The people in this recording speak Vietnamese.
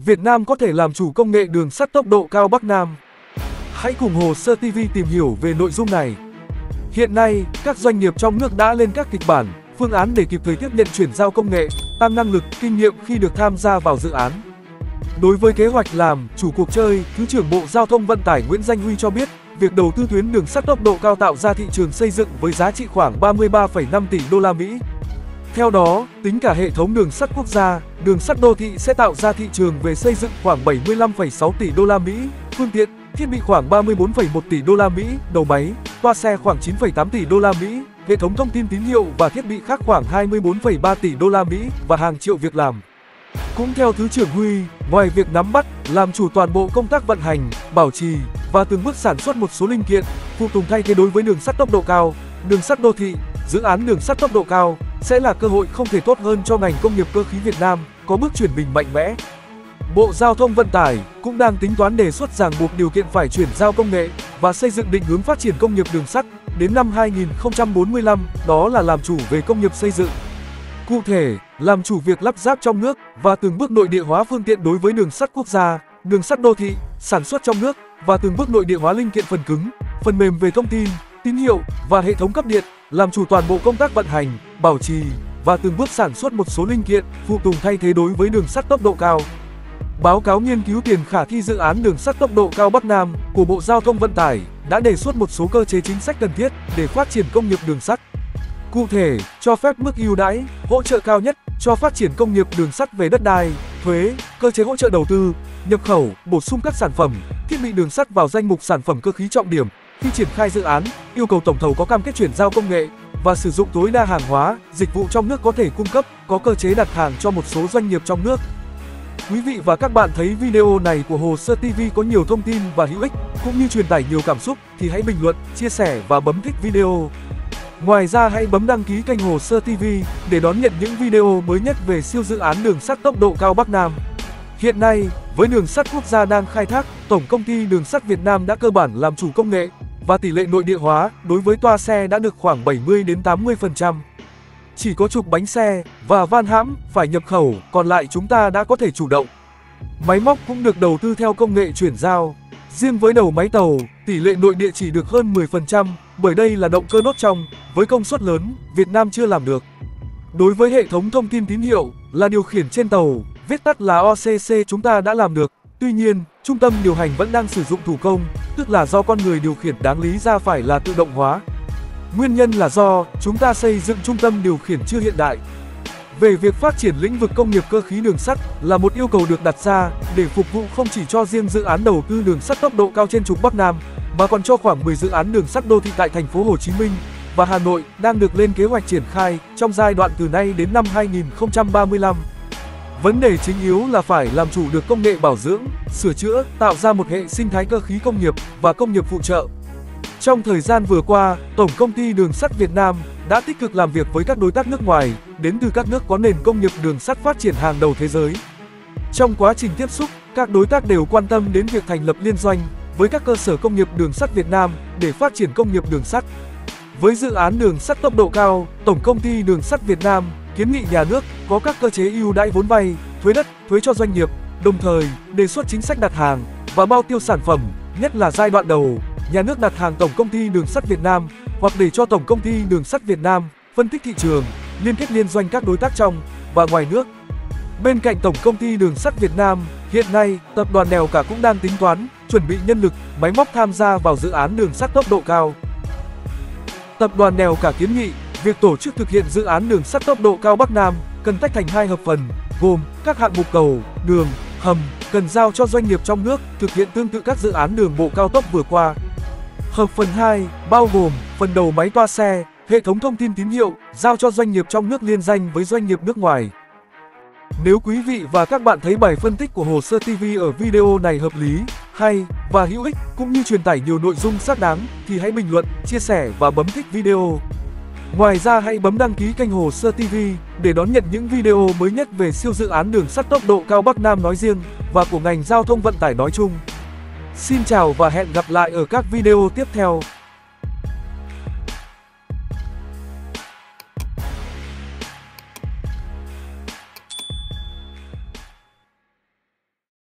Việt Nam có thể làm chủ công nghệ đường sắt tốc độ cao Bắc Nam. Hãy cùng Hồ Sơ TV tìm hiểu về nội dung này. Hiện nay, các doanh nghiệp trong nước đã lên các kịch bản, phương án để kịp thời tiếp nhận chuyển giao công nghệ, tăng năng lực, kinh nghiệm khi được tham gia vào dự án. Đối với kế hoạch làm chủ cuộc chơi, Thứ trưởng Bộ Giao thông Vận tải Nguyễn Danh Huy cho biết, việc đầu tư tuyến đường sắt tốc độ cao tạo ra thị trường xây dựng với giá trị khoảng 33,5 tỷ đô la Mỹ. Theo đó, tính cả hệ thống đường sắt quốc gia, đường sắt đô thị sẽ tạo ra thị trường về xây dựng khoảng 75,6 tỷ đô la Mỹ, phương tiện, thiết bị khoảng 34,1 tỷ đô la Mỹ, đầu máy, toa xe khoảng 9,8 tỷ đô la Mỹ, hệ thống thông tin tín hiệu và thiết bị khác khoảng 24,3 tỷ đô la Mỹ và hàng triệu việc làm. Cũng theo Thứ trưởng Huy, ngoài việc nắm bắt, làm chủ toàn bộ công tác vận hành, bảo trì và từng bước sản xuất một số linh kiện, phụ tùng thay thế đối với đường sắt tốc độ cao, đường sắt đô thị, dự án đường sắt tốc độ cao sẽ là cơ hội không thể tốt hơn cho ngành công nghiệp cơ khí Việt Nam có bước chuyển mình mạnh mẽ. Bộ Giao thông Vận tải cũng đang tính toán đề xuất ràng buộc điều kiện phải chuyển giao công nghệ và xây dựng định hướng phát triển công nghiệp đường sắt đến năm 2045, đó là làm chủ về công nghiệp xây dựng. Cụ thể, làm chủ việc lắp ráp trong nước và từng bước nội địa hóa phương tiện đối với đường sắt quốc gia, đường sắt đô thị, sản xuất trong nước và từng bước nội địa hóa linh kiện phần cứng, phần mềm về thông tin, tín hiệu và hệ thống cấp điện, làm chủ toàn bộ công tác vận hành, bảo trì và từng bước sản xuất một số linh kiện, phụ tùng thay thế đối với đường sắt tốc độ cao. Báo cáo nghiên cứu tiền khả thi dự án đường sắt tốc độ cao Bắc Nam của Bộ Giao thông Vận tải đã đề xuất một số cơ chế chính sách cần thiết để phát triển công nghiệp đường sắt. Cụ thể, cho phép mức ưu đãi, hỗ trợ cao nhất cho phát triển công nghiệp đường sắt về đất đai, thuế, cơ chế hỗ trợ đầu tư, nhập khẩu, bổ sung các sản phẩm, thiết bị đường sắt vào danh mục sản phẩm cơ khí trọng điểm. Khi triển khai dự án, yêu cầu tổng thầu có cam kết chuyển giao công nghệ và sử dụng tối đa hàng hóa, dịch vụ trong nước có thể cung cấp, có cơ chế đặt hàng cho một số doanh nghiệp trong nước. Quý vị và các bạn thấy video này của Hồ Sơ TV có nhiều thông tin và hữu ích, cũng như truyền tải nhiều cảm xúc thì hãy bình luận, chia sẻ và bấm thích video. Ngoài ra hãy bấm đăng ký kênh Hồ Sơ TV để đón nhận những video mới nhất về siêu dự án đường sắt tốc độ cao Bắc Nam. Hiện nay, với đường sắt quốc gia đang khai thác, Tổng công ty Đường sắt Việt Nam đã cơ bản làm chủ công nghệ và tỷ lệ nội địa hóa đối với toa xe đã được khoảng 70 đến 80%. Chỉ có trục bánh xe và van hãm phải nhập khẩu, còn lại chúng ta đã có thể chủ động. Máy móc cũng được đầu tư theo công nghệ chuyển giao. Riêng với đầu máy tàu, tỷ lệ nội địa chỉ được hơn 10%, bởi đây là động cơ đốt trong, với công suất lớn, Việt Nam chưa làm được. Đối với hệ thống thông tin tín hiệu là điều khiển trên tàu, viết tắt là OCC chúng ta đã làm được. Tuy nhiên, trung tâm điều hành vẫn đang sử dụng thủ công, tức là do con người điều khiển đáng lý ra phải là tự động hóa. Nguyên nhân là do chúng ta xây dựng trung tâm điều khiển chưa hiện đại. Về việc phát triển lĩnh vực công nghiệp cơ khí đường sắt là một yêu cầu được đặt ra để phục vụ không chỉ cho riêng dự án đầu tư đường sắt tốc độ cao trên trục Bắc Nam, mà còn cho khoảng 10 dự án đường sắt đô thị tại thành phố Hồ Chí Minh và Hà Nội đang được lên kế hoạch triển khai trong giai đoạn từ nay đến năm 2035. Vấn đề chính yếu là phải làm chủ được công nghệ bảo dưỡng, sửa chữa, tạo ra một hệ sinh thái cơ khí công nghiệp và công nghiệp phụ trợ. Trong thời gian vừa qua, Tổng công ty Đường sắt Việt Nam đã tích cực làm việc với các đối tác nước ngoài đến từ các nước có nền công nghiệp đường sắt phát triển hàng đầu thế giới. Trong quá trình tiếp xúc, các đối tác đều quan tâm đến việc thành lập liên doanh với các cơ sở công nghiệp đường sắt Việt Nam để phát triển công nghiệp đường sắt. Với dự án đường sắt tốc độ cao, Tổng công ty Đường sắt Việt Nam kiến nghị nhà nước có các cơ chế ưu đãi vốn vay, thuế đất, thuế cho doanh nghiệp, đồng thời đề xuất chính sách đặt hàng và bao tiêu sản phẩm, nhất là giai đoạn đầu, nhà nước đặt hàng Tổng công ty Đường sắt Việt Nam hoặc để cho Tổng công ty Đường sắt Việt Nam phân tích thị trường, liên kết liên doanh các đối tác trong và ngoài nước. Bên cạnh Tổng công ty Đường sắt Việt Nam, hiện nay tập đoàn Đèo Cả cũng đang tính toán chuẩn bị nhân lực, máy móc tham gia vào dự án đường sắt tốc độ cao. Tập đoàn Đèo Cả kiến nghị việc tổ chức thực hiện dự án đường sắt tốc độ cao Bắc Nam cần tách thành hai hợp phần, gồm các hạng mục cầu, đường, hầm cần giao cho doanh nghiệp trong nước thực hiện tương tự các dự án đường bộ cao tốc vừa qua. Hợp phần 2 bao gồm phần đầu máy toa xe, hệ thống thông tin tín hiệu giao cho doanh nghiệp trong nước liên danh với doanh nghiệp nước ngoài. Nếu quý vị và các bạn thấy bài phân tích của Hồ Sơ TV ở video này hợp lý, hay và hữu ích cũng như truyền tải nhiều nội dung xác đáng thì hãy bình luận, chia sẻ và bấm thích video. Ngoài ra hãy bấm đăng ký kênh Hồ Sơ TV để đón nhận những video mới nhất về siêu dự án đường sắt tốc độ cao Bắc Nam nói riêng và của ngành giao thông vận tải nói chung. Xin chào và hẹn gặp lại ở các video tiếp theo.